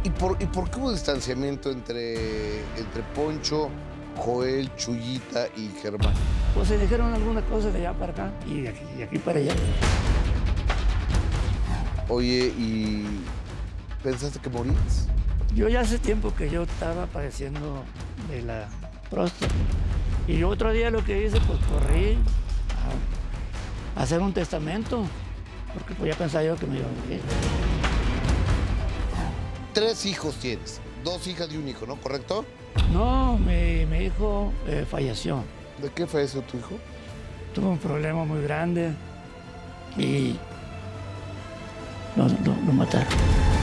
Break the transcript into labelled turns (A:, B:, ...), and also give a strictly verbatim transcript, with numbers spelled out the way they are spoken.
A: ¿Y por, ¿Y por qué hubo distanciamiento entre, entre Poncho, Joel, Chuyita y Germán?
B: Pues se dijeron algunas cosas de allá para acá y de aquí, de aquí para allá.
A: Oye, ¿y pensaste que morías?
B: Yo ya hace tiempo que yo estaba padeciendo de la próstata. Y yo otro día lo que hice, pues corrí a, a hacer un testamento, porque pues ya pensaba yo que me iba a morir.
A: Tres hijos tienes, dos hijas y un hijo, ¿no? ¿Correcto?
B: No, mi, mi hijo eh, falleció.
A: ¿De qué falleció tu hijo?
B: Tuvo un problema muy grande y lo, lo, lo mataron.